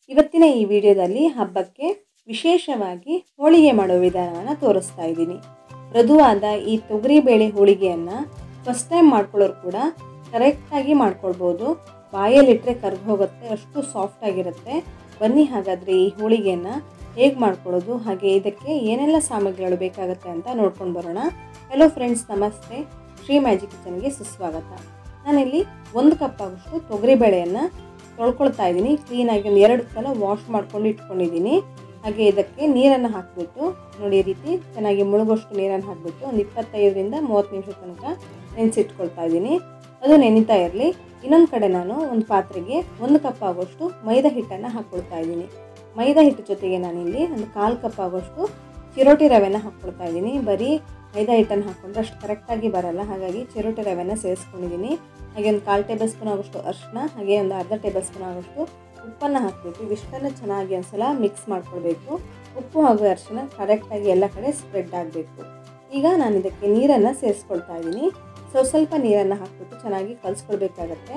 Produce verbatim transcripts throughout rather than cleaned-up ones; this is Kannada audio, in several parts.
ಇವತ್ತಿನ ಈ ವಿಡಿಯೋದಲ್ಲಿ ಹಬ್ಬಕ್ಕೆ ವಿಶೇಷವಾಗಿ ಹೋಳಿಗೆ ಮಾಡೋ ವಿಧಾನವನ್ನು ತೋರಿಸ್ತಾ ಇದ್ದೀನಿ. ಮೃದುವಾದ ಈ ತೊಗರಿಬೇಳೆ ಹೋಳಿಗೆಯನ್ನು ಫಸ್ಟ್ ಟೈಮ್ ಮಾಡ್ಕೊಳ್ಳೋರು ಕೂಡ ಕರೆಕ್ಟಾಗಿ ಮಾಡ್ಕೊಳ್ಬೋದು. ಬಾಯಲ್ಲಿಟ್ಟರೆ ಕರ್ದು ಹೋಗುತ್ತೆ, ಅಷ್ಟು ಸಾಫ್ಟ್ ಆಗಿರುತ್ತೆ. ಬನ್ನಿ ಹಾಗಾದರೆ ಈ ಹೋಳಿಗೆಯನ್ನು ಹೇಗೆ ಮಾಡ್ಕೊಳ್ಳೋದು, ಹಾಗೆ ಇದಕ್ಕೆ ಏನೆಲ್ಲ ಸಾಮಗ್ರಿಗಳು ಬೇಕಾಗುತ್ತೆ ಅಂತ ನೋಡ್ಕೊಂಡು ಬರೋಣ. ಹಲೋ ಫ್ರೆಂಡ್ಸ್, ನಮಸ್ತೆ. ಶ್ರೀ ಮ್ಯಾಜಿಕ್ ಕಿಚನ್ಗೆ ಸುಸ್ವಾಗತ. ನಾನಿಲ್ಲಿ ಒಂದು ಕಪ್ ಆಗೋಷ್ಟು ತೊಗರಿಬೇಳೆಯನ್ನು ತೊಳ್ಕೊಳ್ತಾ ಇದ್ದೀನಿ. ಕ್ಲೀನಾಗಿ ಒಂದು ಎರಡು ಸಲ ವಾಶ್ ಮಾಡ್ಕೊಂಡು ಇಟ್ಕೊಂಡಿದ್ದೀನಿ. ಹಾಗೆ ಇದಕ್ಕೆ ನೀರನ್ನು ಹಾಕಿಬಿಟ್ಟು ನೋಡಿ, ಈ ರೀತಿ ಚೆನ್ನಾಗಿ ಮುಳುಗೋಷ್ಟು ನೀರನ್ನು ಹಾಕಿಬಿಟ್ಟು ಒಂದು ಇಪ್ಪತ್ತೈದರಿಂದ ಮೂವತ್ತು ನಿಮಿಷ ತನಕ ನೆನೆಸಿಟ್ಕೊಳ್ತಾ ಇದ್ದೀನಿ. ಅದು ನೆನೀತಾ ಇರಲಿ. ಇನ್ನೊಂದು ಕಡೆ ನಾನು ಒಂದು ಪಾತ್ರೆಗೆ ಒಂದು ಕಪ್ ಆಗೋಷ್ಟು ಮೈದಾ ಹಿಟ್ಟನ್ನು ಹಾಕ್ಕೊಳ್ತಾ ಇದ್ದೀನಿ. ಮೈದಾ ಹಿಟ್ಟು ಜೊತೆಗೆ ನಾನಿಲ್ಲಿ ಒಂದು ಕಾಲು ಕಪ್ ಆಗೋಷ್ಟು ಚಿರೋಟಿ ರವೆನ ಹಾಕ್ಕೊಳ್ತಾ ಇದ್ದೀನಿ. ಬರೀ ಮೈದಾ ಹಿಟ್ಟನ್ನು ಹಾಕ್ಕೊಂಡ್ರೆ ಅಷ್ಟು ಕರೆಕ್ಟಾಗಿ ಬರಲ್ಲ, ಹಾಗಾಗಿ ಚಿರೋಟಿ ರವೆನ ಸೇರಿಸ್ಕೊಂಡಿದ್ದೀನಿ. ಹಾಗೆ ಒಂದು ಕಾಲು ಟೇಬಲ್ ಸ್ಪೂನ್ ಆಗೋಷ್ಟು ಅರಿಶಿನ, ಹಾಗೆ ಒಂದು ಅರ್ಧ ಟೇಬಲ್ ಸ್ಪೂನ್ ಆಗೋಷ್ಟು ಉಪ್ಪನ್ನು ಹಾಕಬೇಕು. ಇವಿಷ್ಟನ್ನು ಚೆನ್ನಾಗಿ ಒಂದ್ಸಲ ಮಿಕ್ಸ್ ಮಾಡ್ಕೊಳ್ಬೇಕು. ಉಪ್ಪು ಹಾಗೂ ಅರಿಶಿನ ಕರೆಕ್ಟಾಗಿ ಎಲ್ಲ ಕಡೆ ಸ್ಪ್ರೆಡ್ ಆಗಬೇಕು. ಈಗ ನಾನು ಇದಕ್ಕೆ ನೀರನ್ನು ಸೇರಿಸ್ಕೊಳ್ತಾ ಇದ್ದೀನಿ. ಸ್ವಲ್ಪ ಸ್ವಲ್ಪ ನೀರನ್ನು ಹಾಕ್ಬಿಟ್ಟು ಚೆನ್ನಾಗಿ ಕಲಿಸ್ಕೊಳ್ಬೇಕಾಗತ್ತೆ.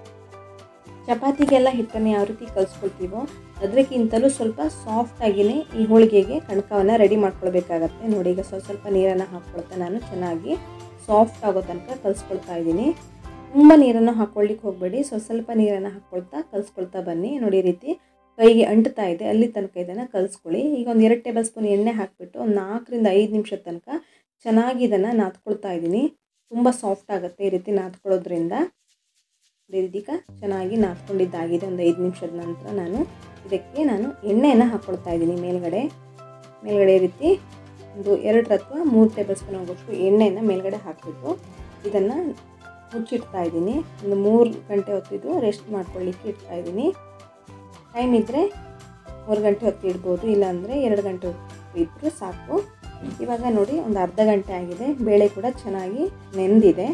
ಚಪಾತಿಗೆಲ್ಲ ಹಿಟ್ಟನ್ನು ಯಾವ ರೀತಿ ಕಲಿಸ್ಕೊಳ್ತೀವೋ ಅದಕ್ಕಿಂತಲೂ ಸ್ವಲ್ಪ ಸಾಫ್ಟಾಗಿಯೇ ಈ ಹೋಳಿಗೆಗೆ ಕಣಕವನ್ನು ರೆಡಿ ಮಾಡ್ಕೊಳ್ಬೇಕಾಗತ್ತೆ. ನೋಡಿ, ಈಗ ಸ್ವಲ್ಪ ಸ್ವಲ್ಪ ನೀರನ್ನು ಹಾಕ್ಕೊಳ್ತಾ ನಾನು ಚೆನ್ನಾಗಿ ಸಾಫ್ಟ್ ಆಗೋ ತನಕ ಕಲಿಸ್ಕೊಳ್ತಾ ಇದ್ದೀನಿ. ತುಂಬ ನೀರನ್ನು ಹಾಕ್ಕೊಳ್ಳಿಕ್ಕೆ ಹೋಗಬೇಡಿ, ಸ್ವಲ್ಪ ಸ್ವಲ್ಪ ನೀರನ್ನು ಹಾಕ್ಕೊಳ್ತಾ ಕಲಿಸ್ಕೊಳ್ತಾ ಬನ್ನಿ. ನೋಡಿ, ಈ ರೀತಿ ಕೈಗೆ ಅಂಟ್ತಾ ಇದೆ, ಅಲ್ಲಿ ತನಕ ಇದನ್ನು ಕಲಿಸ್ಕೊಳ್ಳಿ. ಈಗ ಒಂದು ಎರಡು ಟೇಬಲ್ ಸ್ಪೂನ್ ಎಣ್ಣೆ ಹಾಕಿಬಿಟ್ಟು ಒಂದು ನಾಲ್ಕರಿಂದ ಐದು ನಿಮಿಷದ ತನಕ ಚೆನ್ನಾಗಿ ಇದನ್ನು ನಾದ್ಕೊಳ್ತಾ ಇದ್ದೀನಿ. ತುಂಬ ಸಾಫ್ಟ್ ಆಗುತ್ತೆ ಈ ರೀತಿ ನಾದ್ಕೊಳ್ಳೋದ್ರಿಂದ. ಇದೀಗ ಚೆನ್ನಾಗಿ ನಾದ್ಕೊಂಡಿದ್ದಾಗಿದೆ. ಒಂದು ಐದು ನಿಮಿಷದ ನಂತರ ನಾನು ಇದಕ್ಕೆ ನಾನು ಎಣ್ಣೆಯನ್ನು ಹಾಕ್ಕೊಳ್ತಾ ಇದ್ದೀನಿ. ಮೇಲ್ಗಡೆ ಮೇಲ್ಗಡೆ ಈ ರೀತಿ ಒಂದು ಎರಡು ಅಥವಾ ಮೂರು ಟೇಬಲ್ ಸ್ಪೂನ್ ಆಗೋಷ್ಟು ಎಣ್ಣೆಯನ್ನು ಮೇಲ್ಗಡೆ ಹಾಕಿಬಿಟ್ಟು ಇದನ್ನು ಮುಚ್ಚಿಡ್ತಾ ಇದ್ದೀನಿ. ಒಂದು ಮೂರು ಗಂಟೆ ಹೊತ್ತಿದ್ದು ರೆಸ್ಟ್ ಮಾಡ್ಕೊಳ್ಳಿಕ್ಕೆ ಇಡ್ತಾ ಇದ್ದೀನಿ. ಟೈಮ್ ಇದ್ದರೆ ಮೂರು ಗಂಟೆ ಹೊತ್ತು ಇಡ್ಬೋದು, ಇಲ್ಲಾಂದರೆ ಎರಡು ಗಂಟೆ ಹೊತ್ತು ಇದ್ದರೂ ಸಾಕು. ಇವಾಗ ನೋಡಿ, ಒಂದು ಅರ್ಧ ಗಂಟೆ ಆಗಿದೆ. ಬೇಳೆ ಕೂಡ ಚೆನ್ನಾಗಿ ನೆಂದಿದೆ.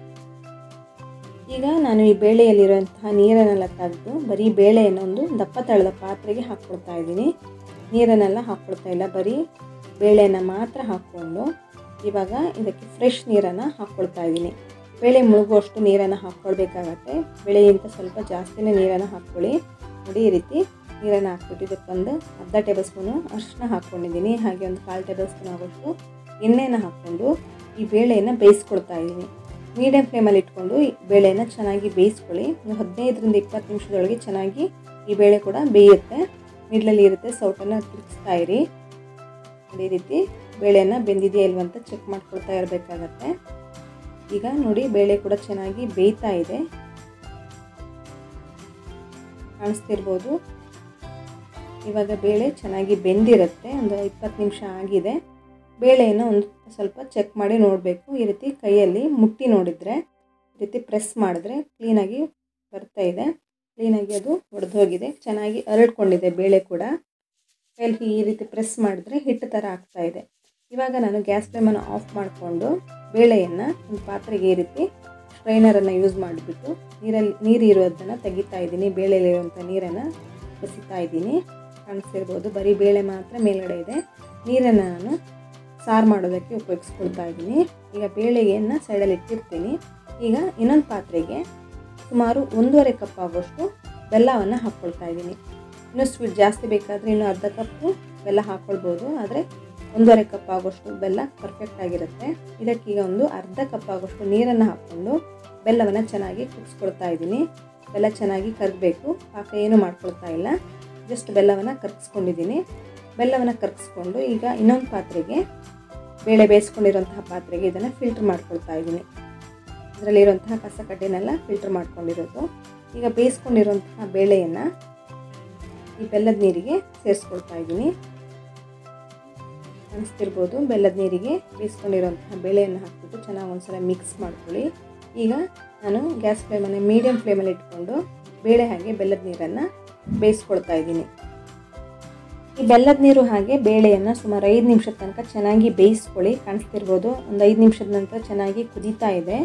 ಈಗ ನಾನು ಈ ಬೇಳೆಯಲ್ಲಿರುವಂತಹ ನೀರನ್ನೆಲ್ಲ ತೆಗೆದು ಬರೀ ಬೇಳೆಯನ್ನು ಒಂದು ದಪ್ಪ ತಳದ ಪಾತ್ರೆಗೆ ಹಾಕ್ಕೊಳ್ತಾ ಇದ್ದೀನಿ. ನೀರನ್ನೆಲ್ಲ ಹಾಕ್ಕೊಳ್ತಾ ಇಲ್ಲ, ಬರೀ ಬೇಳೆಯನ್ನು ಮಾತ್ರ ಹಾಕ್ಕೊಂಡು ಇವಾಗ ಇದಕ್ಕೆ ಫ್ರೆಶ್ ನೀರನ್ನು ಹಾಕ್ಕೊಳ್ತಾ ಇದ್ದೀನಿ. ಬೇಳೆ ಮುಳುಗುವಷ್ಟು ನೀರನ್ನು ಹಾಕ್ಕೊಳ್ಬೇಕಾಗತ್ತೆ. ಬೇಳೆಗಿಂತ ಸ್ವಲ್ಪ ಜಾಸ್ತಿನೇ ನೀರನ್ನು ಹಾಕ್ಕೊಳ್ಳಿ. ನೋಡಿ, ಈ ರೀತಿ ನೀರನ್ನು ಹಾಕ್ಬಿಟ್ಟು ಇದಕ್ಕೊಂದು ಅರ್ಧ ಟೇಬಲ್ ಸ್ಪೂನು ಅರಿಶಿನ ಹಾಕ್ಕೊಂಡಿದ್ದೀನಿ. ಹಾಗೆ ಒಂದು ಕಾಲು ಟೇಬಲ್ ಸ್ಪೂನ್ ಆಗೋಷ್ಟು ಎಣ್ಣೆಯನ್ನು ಹಾಕ್ಕೊಂಡು ಈ ಬೇಳೆಯನ್ನು ಬೇಯಿಸ್ಕೊಳ್ತಾ ಇದ್ದೀನಿ. ಮೀಡಿಯಮ್ ಫ್ಲೇಮಲ್ಲಿ ಇಟ್ಕೊಂಡು ಈ ಬೇಳೆಯನ್ನು ಚೆನ್ನಾಗಿ ಬೇಯಿಸ್ಕೊಳ್ಳಿ. ಒಂದು ಹದಿನೈದರಿಂದ ಇಪ್ಪತ್ತು ನಿಮಿಷದೊಳಗೆ ಚೆನ್ನಾಗಿ ಈ ಬೇಳೆ ಕೂಡ ಬೇಯುತ್ತೆ. ಮಿಡ್ಲಲ್ಲಿ ಇರುತ್ತೆ, ಸೌಟನ್ನು ತಿರುಗಿಸ್ತಾ ಇರಿ. ಈ ರೀತಿ ಬೇಳೆಯನ್ನು ಬೆಂದಿದೆಯಾ ಇಲ್ವಂತ ಚೆಕ್ ಮಾಡ್ಕೊಳ್ತಾ ಇರಬೇಕಾಗತ್ತೆ. ಈಗ ನೋಡಿ, ಬೇಳೆ ಕೂಡ ಚೆನ್ನಾಗಿ ಬೇಯ್ತಾ ಇದೆ, ಕಾಣಿಸ್ತಿರ್ಬೋದು. ಇವಾಗ ಬೇಳೆ ಚೆನ್ನಾಗಿ ಬೆಂದಿರುತ್ತೆ. ಒಂದು ಇಪ್ಪತ್ತು ನಿಮಿಷ ಆಗಿದೆ. ಬೇಳೆಯನ್ನು ಒಂದು ಸ್ವಲ್ಪ ಚೆಕ್ ಮಾಡಿ ನೋಡಬೇಕು. ಈ ರೀತಿ ಕೈಯಲ್ಲಿ ಮುಟ್ಟಿ ನೋಡಿದರೆ, ಈ ರೀತಿ ಪ್ರೆಸ್ ಮಾಡಿದ್ರೆ ಕ್ಲೀನಾಗಿ ಬರ್ತಾ ಇದೆ. ಕ್ಲೀನಾಗಿ ಅದು ಒಡೆದು ಹೋಗಿದೆ, ಚೆನ್ನಾಗಿ ಅರಳ್ಕೊಂಡಿದೆ ಬೇಳೆ ಕೂಡ. ಕೈಯಲ್ಲಿ ಈ ರೀತಿ ಪ್ರೆಸ್ ಮಾಡಿದ್ರೆ ಹಿಟ್ಟು ಥರ ಆಗ್ತಾ ಇದೆ. ಇವಾಗ ನಾನು ಗ್ಯಾಸ್ ಫ್ಲೇಮನ್ನು ಆಫ್ ಮಾಡಿಕೊಂಡು ಬೇಳೆಯನ್ನು ಒಂದು ಪಾತ್ರೆಗೆ ಈ ರೀತಿ ಸ್ಟ್ರೈನರನ್ನು ಯೂಸ್ ಮಾಡಿಬಿಟ್ಟು ನೀರಲ್ಲಿ ನೀರು ಇರೋದನ್ನು ತೆಗಿತಾ ಇದ್ದೀನಿ. ಬೇಳೆಯಲ್ಲಿರುವಂಥ ನೀರನ್ನು ಬಸಿತಾ ಇದ್ದೀನಿ. ಕಾಣಿಸ್ತಿರ್ಬೋದು, ಬರೀ ಬೇಳೆ ಮಾತ್ರ ಮೇಲ್ಗಡೆ ಇದೆ. ನೀರನ್ನು ನಾನು ಸಾರು ಮಾಡೋದಕ್ಕೆ ಉಪಯೋಗಿಸ್ಕೊಳ್ತಾ ಇದ್ದೀನಿ. ಈಗ ಬೇಳೆಯನ್ನು ಸೈಡಲ್ಲಿ ಇಟ್ಟಿರ್ತೀನಿ. ಈಗ ಇನ್ನೊಂದು ಪಾತ್ರೆಗೆ ಸುಮಾರು ಒಂದೂವರೆ ಕಪ್ ಆಗೋಷ್ಟು ಬೆಲ್ಲವನ್ನು ಹಾಕ್ಕೊಳ್ತಾ ಇದ್ದೀನಿ. ಇನ್ನೂ ಸ್ವೀಟ್ ಜಾಸ್ತಿ ಬೇಕಾದರೆ ಇನ್ನೂ ಅರ್ಧ ಕಪ್ಪು ಬೆಲ್ಲ ಹಾಕ್ಕೊಳ್ಬೋದು, ಆದರೆ ಒಂದೂವರೆ ಕಪ್ ಆಗೋಷ್ಟು ಬೆಲ್ಲ ಪರ್ಫೆಕ್ಟ್ ಆಗಿರುತ್ತೆ. ಇದಕ್ಕೀಗ ಒಂದು ಅರ್ಧ ಕಪ್ ಆಗೋಷ್ಟು ನೀರನ್ನು ಹಾಕ್ಕೊಂಡು ಬೆಲ್ಲವನ್ನು ಚೆನ್ನಾಗಿ ಕುದಿಸ್ಕೊಳ್ತಾ ಇದ್ದೀನಿ. ಬೆಲ್ಲ ಚೆನ್ನಾಗಿ ಕರಗಬೇಕು, ಪಾಕ ಏನು ಮಾಡ್ಕೊಳ್ತಾ ಇಲ್ಲ, ಜಸ್ಟ್ ಬೆಲ್ಲವನ್ನು ಕರಗಿಸ್ಕೊಂಡಿದ್ದೀನಿ. ಬೆಲ್ಲವನ್ನು ಕರಗಿಸ್ಕೊಂಡು ಈಗ ಇನ್ನೊಂದು ಪಾತ್ರೆಗೆ, ಬೇಳೆ ಬೇಯಿಸ್ಕೊಂಡಿರೋಂತಹ ಪಾತ್ರೆಗೆ ಇದನ್ನು ಫಿಲ್ಟ್ರ್ ಮಾಡ್ಕೊಳ್ತಾ ಇದ್ದೀನಿ. ಇದರಲ್ಲಿರುವಂತಹ ಕಸ ಕಡ್ಡಿನೆಲ್ಲ ಫಿಲ್ಟ್ರ್ ಮಾಡ್ಕೊಂಡಿರೋದು. ಈಗ ಬೇಯಿಸ್ಕೊಂಡಿರೋಂತಹ ಬೇಳೆಯನ್ನು ಈ ಬೆಲ್ಲದ ನೀರಿಗೆ ಸೇರಿಸ್ಕೊಳ್ತಾ ಇದ್ದೀನಿ. ಕಾಣಿಸ್ತಿರ್ಬೋದು, ಬೆಲ್ಲದ ನೀರಿಗೆ ಬೇಯಿಸ್ಕೊಂಡಿರೋಂತಹ ಬೇಳೆಯನ್ನು ಹಾಕ್ಬಿಟ್ಟು ಚೆನ್ನಾಗಿ ಒಂದ್ಸಲ ಮಿಕ್ಸ್ ಮಾಡ್ಕೊಳ್ಳಿ. ಈಗ ನಾನು ಗ್ಯಾಸ್ ಫ್ಲೇಮನ್ನು ಮೀಡಿಯಮ್ ಫ್ಲೇಮಲ್ಲಿ ಇಟ್ಕೊಂಡು ಬೇಳೆ ಹಾಗೆ ಬೆಲ್ಲದ ನೀರನ್ನು ಬೇಯಿಸ್ಕೊಳ್ತಾ ಇದ್ದೀನಿ. ಈ ಬೆಲ್ಲದ ನೀರು ಹಾಗೆ ಬೇಳೆಯನ್ನು ಸುಮಾರು ಐದು ನಿಮಿಷದ ತನಕ ಚೆನ್ನಾಗಿ ಬೇಯಿಸ್ಕೊಳ್ಳಿ. ಕಾಣಿಸ್ತಿರ್ಬೋದು, ಒಂದು ಐದು ನಿಮಿಷದ ನಂತರ ಚೆನ್ನಾಗಿ ಕುದೀತಾ ಇದೆ.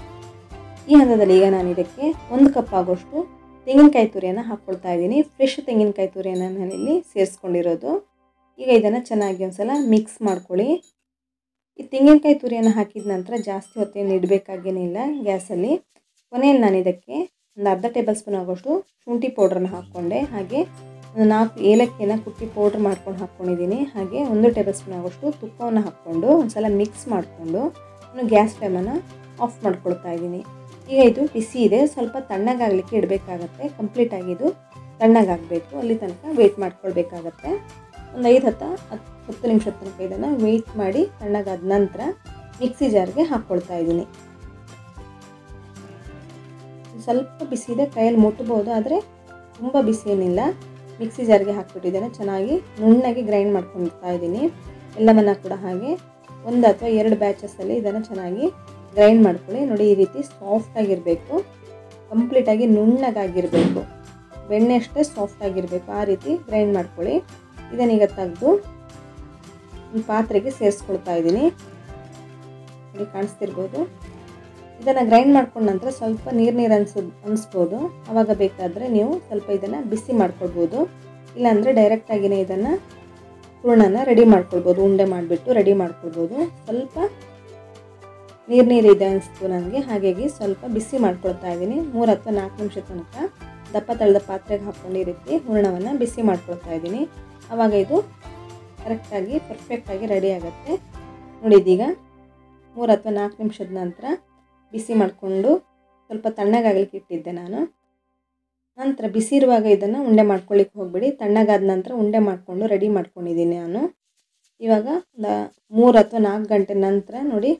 ಈ ಹಂತದಲ್ಲಿ ಈಗ ನಾನು ಇದಕ್ಕೆ ಒಂದು ಕಪ್ ಆಗೋಷ್ಟು ತೆಂಗಿನಕಾಯಿ ತುರಿಯನ್ನು ಹಾಕ್ಕೊಳ್ತಾ ಇದ್ದೀನಿ. ಫ್ರೆಶ್ ತೆಂಗಿನಕಾಯಿ ತುರಿಯನ್ನು ನಾನಿಲ್ಲಿ ಸೇರಿಸ್ಕೊಂಡಿರೋದು. ಈಗ ಇದನ್ನು ಚೆನ್ನಾಗಿ ಒಂದು ಸಲ ಮಿಕ್ಸ್ ಮಾಡ್ಕೊಳ್ಳಿ. ಈ ತೆಂಗಿನಕಾಯಿ ತುರಿಯನ್ನು ಹಾಕಿದ ನಂತರ ಜಾಸ್ತಿ ಹೊತ್ತೇನು ಇಡಬೇಕಾಗೇನಿಲ್ಲ ಗ್ಯಾಸಲ್ಲಿ. ಕೊನೆಯಲ್ಲಿ ನಾನು ಇದಕ್ಕೆ ಒಂದು ಅರ್ಧ ಟೇಬಲ್ ಸ್ಪೂನ್ ಆಗೋಷ್ಟು ಶುಂಠಿ ಪೌಡ್ರನ್ನ ಹಾಕ್ಕೊಂಡೆ. ಹಾಗೆ ಒಂದು ನಾಲ್ಕು ಏಲಕ್ಕಿನ ಕುಟ್ಟಿ ಪೌಡ್ರ್ ಮಾಡ್ಕೊಂಡು ಹಾಕ್ಕೊಂಡಿದ್ದೀನಿ. ಹಾಗೆ ಒಂದು ಟೇಬಲ್ ಸ್ಪೂನ್ ಆಗೋಷ್ಟು ತುಪ್ಪವನ್ನು ಹಾಕ್ಕೊಂಡು ಒಂದು ಸಲ ಮಿಕ್ಸ್ ಮಾಡಿಕೊಂಡು ನಾನು ಗ್ಯಾಸ್ ಫ್ಲೇಮನ್ನು ಆಫ್ ಮಾಡ್ಕೊಳ್ತಾ ಇದ್ದೀನಿ. ಈಗ ಇದು ಬಿಸಿ ಇದೆ, ಸ್ವಲ್ಪ ತಣ್ಣಗಾಗಲಿಕ್ಕೆ ಇಡಬೇಕಾಗತ್ತೆ. ಕಂಪ್ಲೀಟಾಗಿ ಇದು ತಣ್ಣಗಾಗಬೇಕು, ಅಲ್ಲಿ ತನಕ ವೆಯ್ಟ್ ಮಾಡ್ಕೊಳ್ಬೇಕಾಗತ್ತೆ. ಒಂದು ಐದು ಹತ್ತು ಹತ್ತು ಹತ್ತು ನಿಮಿಷದ ತನಕ ಇದನ್ನು ವೆಯ್ಟ್ ಮಾಡಿ ತಣ್ಣಗಾದ ನಂತರ ಮಿಕ್ಸಿ ಜಾರ್ಗೆ ಹಾಕ್ಕೊಳ್ತಾ ಇದ್ದೀನಿ. ಸ್ವಲ್ಪ ಬಿಸಿ ಇದೆ, ಕೈಯಲ್ಲಿ ಮುಟ್ಬೋದು, ಆದರೆ ತುಂಬ ಬಿಸಿ ಏನಿಲ್ಲ. ಮಿಕ್ಸಿ ಜಾರ್ಗೆ ಹಾಕ್ಬಿಟ್ಟಿದ್ದೇನೆ, ಚೆನ್ನಾಗಿ ನುಣ್ಣಗೆ ಗ್ರೈಂಡ್ ಮಾಡ್ಕೊಳ್ತಾ ಇದ್ದೀನಿ. ಎಲ್ಲವನ್ನ ಕೂಡ ಹಾಗೆ ಒಂದು ಅಥವಾ ಎರಡು ಬ್ಯಾಚಸ್ಸಲ್ಲಿ ಇದನ್ನು ಚೆನ್ನಾಗಿ ಗ್ರೈಂಡ್ ಮಾಡ್ಕೊಳ್ಳಿ. ನೋಡಿ, ಈ ರೀತಿ ಸಾಫ್ಟಾಗಿರಬೇಕು, ಕಂಪ್ಲೀಟಾಗಿ ನುಣ್ಣಗಾಗಿರಬೇಕು, ಬೆಣ್ಣೆ ಅಷ್ಟೇ ಸಾಫ್ಟಾಗಿರಬೇಕು, ಆ ರೀತಿ ಗ್ರೈಂಡ್ ಮಾಡ್ಕೊಳ್ಳಿ. ಇದನ್ನೀಗ ತೆಗೆದು ಒಂದು ಪಾತ್ರೆಗೆ ಸೇರಿಸ್ಕೊಳ್ತಾ ಇದ್ದೀನಿ. ನೋಡಿ, ಕಾಣಿಸ್ತಿರ್ಬೋದು. ಇದನ್ನು ಗ್ರೈಂಡ್ ಮಾಡ್ಕೊಂಡ ನಂತರ ಸ್ವಲ್ಪ ನೀರು ನೀರು ಅನ್ಸೋದು ಅನಿಸ್ಬೋದು. ಆವಾಗ ಬೇಕಾದರೆ ನೀವು ಸ್ವಲ್ಪ ಇದನ್ನು ಬಿಸಿ ಮಾಡ್ಕೊಳ್ಬೋದು, ಇಲ್ಲಾಂದರೆ ಡೈರೆಕ್ಟಾಗಿಯೇ ಇದನ್ನು ಹೂರಣನ ರೆಡಿ ಮಾಡ್ಕೊಳ್ಬೋದು. ಉಂಡೆ ಮಾಡಿಬಿಟ್ಟು ರೆಡಿ ಮಾಡ್ಕೊಳ್ಬೋದು. ಸ್ವಲ್ಪ ನೀರು ನೀರು ಇದೆ ಅನಿಸ್ತು ನನಗೆ, ಹಾಗಾಗಿ ಸ್ವಲ್ಪ ಬಿಸಿ ಮಾಡ್ಕೊಳ್ತಾ ಇದ್ದೀನಿ. ಮೂರು ಅಥವಾ ನಾಲ್ಕು ನಿಮಿಷ ತನಕ ದಪ್ಪ ತಳೆದ ಪಾತ್ರೆಗೆ ಹಾಕ್ಕೊಂಡು ಈ ರೀತಿ ಹೂರಣವನ್ನು ಬಿಸಿ ಮಾಡ್ಕೊಳ್ತಾ ಇದ್ದೀನಿ. ಆವಾಗ ಇದು ಕರೆಕ್ಟಾಗಿ ಪರ್ಫೆಕ್ಟಾಗಿ ರೆಡಿ ಆಗುತ್ತೆ. ನೋಡಿ, ಇದೀಗ ಮೂರು ಅಥವಾ ನಾಲ್ಕು ನಿಮಿಷದ ನಂತರ ಬಿಸಿ ಮಾಡಿಕೊಂಡು ಸ್ವಲ್ಪ ತಣ್ಣಗಾಗಲಿಕ್ಕೆ ಇಟ್ಟಿದ್ದೆ ನಾನು. ನಂತರ ಬಿಸಿ ಇರುವಾಗ ಇದನ್ನು ಉಂಡೆ ಮಾಡ್ಕೊಳ್ಳಿಕ್ಕೆ ಹೋಗಬೇಡಿ, ತಣ್ಣಗಾದ ನಂತರ ಉಂಡೆ ಮಾಡಿಕೊಂಡು ರೆಡಿ ಮಾಡ್ಕೊಂಡಿದ್ದೀನಿ ನಾನು. ಇವಾಗ ಮೂರು ಅಥವಾ ನಾಲ್ಕು ಗಂಟೆ ನಂತರ ನೋಡಿ,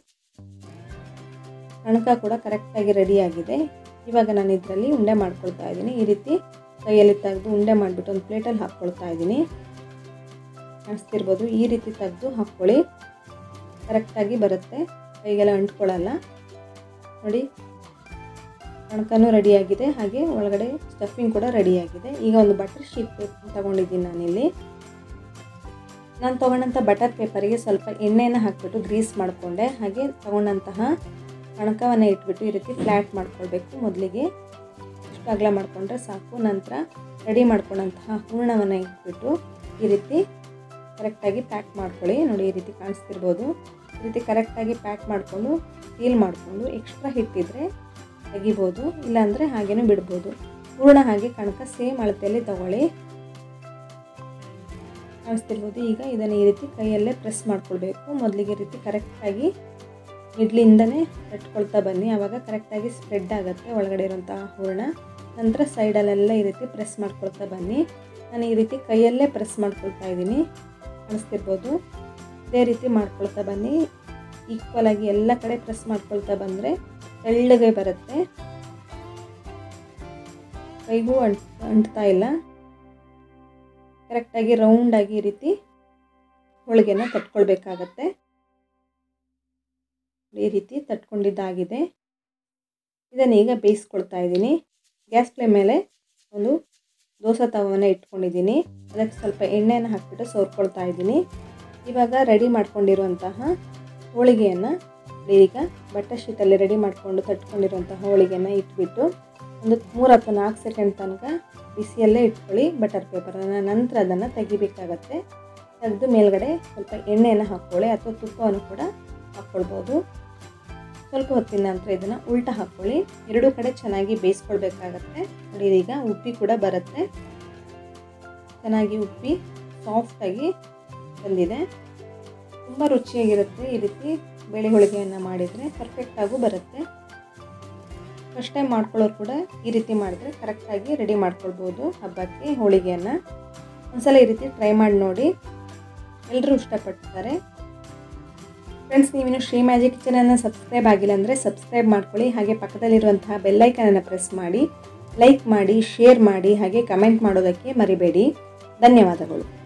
ಕಣಕ ಕೂಡ ಕರೆಕ್ಟಾಗಿ ರೆಡಿಯಾಗಿದೆ. ಇವಾಗ ನಾನು ಇದರಲ್ಲಿ ಉಂಡೆ ಮಾಡ್ಕೊಳ್ತಾ ಇದ್ದೀನಿ. ಈ ರೀತಿ ಕೈಯಲ್ಲಿ ತೆಗೆದು ಉಂಡೆ ಮಾಡಿಬಿಟ್ಟು ಒಂದು ಪ್ಲೇಟಲ್ಲಿ ಹಾಕ್ಕೊಳ್ತಾ ಇದ್ದೀನಿ. ಕಾಣಿಸ್ತಿರ್ಬೋದು, ಈ ರೀತಿ ತೆಗೆದು ಹಾಕ್ಕೊಳ್ಳಿ, ಕರೆಕ್ಟಾಗಿ ಬರುತ್ತೆ, ಕೈಗೆಲ್ಲ ಅಂಟ್ಕೊಳ್ಳಲ್ಲ. ನೋಡಿ, ಕಣಕನೂ ರೆಡಿಯಾಗಿದೆ, ಹಾಗೆ ಒಳಗಡೆ ಸ್ಟಫಿಂಗ್ ಕೂಡ ರೆಡಿಯಾಗಿದೆ. ಈಗ ಒಂದು ಬಟರ್ ಶೀಟ್ ಪೇಪರ್ ತೊಗೊಂಡಿದ್ದೀನಿ ನಾನಿಲ್ಲಿ. ನಾನು ತೊಗೊಂಡಂಥ ಬಟರ್ ಪೇಪರಿಗೆ ಸ್ವಲ್ಪ ಎಣ್ಣೆಯನ್ನು ಹಾಕಿಬಿಟ್ಟು ಗ್ರೀಸ್ ಮಾಡಿಕೊಂಡೆ. ಹಾಗೆ ತೊಗೊಂಡಂತಹ ಕಣಕವನ್ನು ಇಟ್ಬಿಟ್ಟು ಈ ರೀತಿ ಫ್ಲ್ಯಾಟ್ ಮಾಡ್ಕೊಳ್ಬೇಕು. ಮೊದಲಿಗೆ ಇಷ್ಟು ಅಗಲ ಮಾಡಿಕೊಂಡ್ರೆ ಸಾಕು. ನಂತರ ರೆಡಿ ಮಾಡ್ಕೊಂಡಂತಹ ಹೂರಣವನ್ನು ಇಟ್ಬಿಟ್ಟು ಈ ರೀತಿ ಕರೆಕ್ಟಾಗಿ ಪ್ಯಾಕ್ ಮಾಡ್ಕೊಳ್ಳಿ. ನೋಡಿ, ಈ ರೀತಿ ಕಾಣಿಸ್ತಿರ್ಬೋದು. ಈ ರೀತಿ ಕರೆಕ್ಟಾಗಿ ಪ್ಯಾಕ್ ಮಾಡಿಕೊಂಡು ಸೀಲ್ ಮಾಡಿಕೊಂಡು ಎಕ್ಸ್ಟ್ರಾ ಹಿಟ್ಟಿದ್ರೆ ತೆಗಿಬೋದು, ಇಲ್ಲಾಂದರೆ ಹಾಗೇನೂ ಬಿಡ್ಬೋದು. ಹೂರಣ ಹಾಗೆ ಕಣಕ ಸೇಮ್ ಅಳತೆಯಲ್ಲಿ ತಗೊಳ್ಳಿ. ಕಾಣಿಸ್ತಿರ್ಬೋದು. ಈಗ ಇದನ್ನು ಈ ರೀತಿ ಕೈಯಲ್ಲೇ ಪ್ರೆಸ್ ಮಾಡ್ಕೊಳ್ಬೇಕು. ಮೊದಲಿಗೆ ಈ ರೀತಿ ಕರೆಕ್ಟಾಗಿ ಮಿಡ್ಲಿಂದನೇ ತಟ್ಕೊಳ್ತಾ ಬನ್ನಿ, ಆವಾಗ ಕರೆಕ್ಟಾಗಿ ಸ್ಪ್ರೆಡ್ ಆಗುತ್ತೆ ಒಳಗಡೆ ಇರೋಂತಹ ಹೂರಣ. ನಂತರ ಸೈಡಲ್ಲೆಲ್ಲ ಈ ರೀತಿ ಪ್ರೆಸ್ ಮಾಡ್ಕೊಳ್ತಾ ಬನ್ನಿ. ನಾನು ಈ ರೀತಿ ಕೈಯಲ್ಲೇ ಪ್ರೆಸ್ ಮಾಡ್ಕೊಳ್ತಾ ಇದ್ದೀನಿ, ಕಾಣಿಸ್ತಿರ್ಬೋದು. ಇದೇ ರೀತಿ ಮಾಡ್ಕೊಳ್ತಾ ಬನ್ನಿ. ಈಕ್ವಲ್ ಆಗಿ ಎಲ್ಲ ಕಡೆ ಪ್ರೆಸ್ ಮಾಡ್ಕೊಳ್ತಾ ಬಂದರೆ ತೆಳ್ಳಗೆ ಬರುತ್ತೆ, ಕೈಗೂ ಅಂಟ್ ಅಂಟ್ತಾ ಇಲ್ಲ. ಕರೆಕ್ಟಾಗಿ ರೌಂಡಾಗಿ ಈ ರೀತಿ ಹೋಳಿಗೆನ ತಟ್ಕೊಳ್ಬೇಕಾಗತ್ತೆ. ಈ ರೀತಿ ತಟ್ಕೊಂಡಿದ್ದಾಗಿದೆ. ಇದನ್ನು ಈಗ ಬೇಯಿಸ್ಕೊಳ್ತಾ ಇದ್ದೀನಿ. ಗ್ಯಾಸ್ ಫ್ಲೇಮ್ ಮೇಲೆ ಒಂದು ದೋಸೆ ತವವನ್ನು ಇಟ್ಕೊಂಡಿದ್ದೀನಿ, ಅದಕ್ಕೆ ಸ್ವಲ್ಪ ಎಣ್ಣೆಯನ್ನು ಹಾಕಿಬಿಟ್ಟು ಸೋರ್ಕೊಳ್ತಾ ಇದ್ದೀನಿ. ಇವಾಗ ರೆಡಿ ಮಾಡ್ಕೊಂಡಿರುವಂತಹ ಹೋಳಿಗೆಯನ್ನು ಈಗ ಬಟರ್ ಶೀಟಲ್ಲಿ ರೆಡಿ ಮಾಡಿಕೊಂಡು ತಟ್ಕೊಂಡಿರುವಂಥ ಹೋಳಿಗೆಯನ್ನು ಇಟ್ಬಿಟ್ಟು ಒಂದು ಮೂರು ಅಥವಾ ನಾಲ್ಕು ಸೆಕೆಂಡ್ ತನಕ ಬಿಸಿಯಲ್ಲೇ ಇಟ್ಕೊಳ್ಳಿ ಬಟರ್ ಪೇಪರನ್ನು. ನಂತರ ಅದನ್ನು ತೆಗಿಬೇಕಾಗತ್ತೆ. ತೆಗೆದು ಮೇಲ್ಗಡೆ ಸ್ವಲ್ಪ ಎಣ್ಣೆಯನ್ನು ಹಾಕ್ಕೊಳ್ಳಿ ಅಥವಾ ತುಪ್ಪವನ್ನು ಕೂಡ ಹಾಕ್ಕೊಳ್ಬೋದು. ಸ್ವಲ್ಪ ಹೊತ್ತಿನ ನಂತರ ಇದನ್ನು ಉಲ್ಟಾ ಹಾಕ್ಕೊಳ್ಳಿ. ಎರಡೂ ಕಡೆ ಚೆನ್ನಾಗಿ ಬೇಯಿಸ್ಕೊಳ್ಬೇಕಾಗತ್ತೆ. ನೋಡಿ, ಈಗ ಉಪ್ಪಿ ಕೂಡ ಬರುತ್ತೆ, ಚೆನ್ನಾಗಿ ಉಪ್ಪಿ ಸಾಫ್ಟಾಗಿ ಬಂದಿದೆ. ತುಂಬ ರುಚಿಯಾಗಿರುತ್ತೆ. ಈ ರೀತಿ ಬೇಳೆ ಹೋಳಿಗೆಯನ್ನು ಮಾಡಿದರೆ ಪರ್ಫೆಕ್ಟಾಗೂ ಬರುತ್ತೆ. ಫಸ್ಟ್ ಟೈಮ್ ಮಾಡ್ಕೊಳ್ಳೋರು ಕೂಡ ಈ ರೀತಿ ಮಾಡಿದರೆ ಕರೆಕ್ಟಾಗಿ ರೆಡಿ ಮಾಡ್ಕೊಳ್ಬೋದು ಹಬ್ಬಕ್ಕೆ ಹೋಳಿಗೆಯನ್ನು. ಒಂದ್ಸಲ ಈ ರೀತಿ ಟ್ರೈ ಮಾಡಿ ನೋಡಿ, ಎಲ್ಲರೂ ಇಷ್ಟಪಡ್ತಾರೆ. ಫ್ರೆಂಡ್ಸ್, ನೀವಿನ್ನು ಶ್ರೀ ಮ್ಯಾಜಿಕ್ ಕಿಚನನ್ನು ಸಬ್ಸ್ಕ್ರೈಬ್ ಆಗಿಲ್ಲ ಅಂದರೆ ಸಬ್ಸ್ಕ್ರೈಬ್ ಮಾಡ್ಕೊಳ್ಳಿ. ಹಾಗೆ ಪಕ್ಕದಲ್ಲಿರುವಂತಹ ಬೆಲ್ಲೈಕನನ್ನು ಪ್ರೆಸ್ ಮಾಡಿ, ಲೈಕ್ ಮಾಡಿ, ಶೇರ್ ಮಾಡಿ, ಹಾಗೆ ಕಮೆಂಟ್ ಮಾಡೋದಕ್ಕೆ ಮರಿಬೇಡಿ. ಧನ್ಯವಾದಗಳು.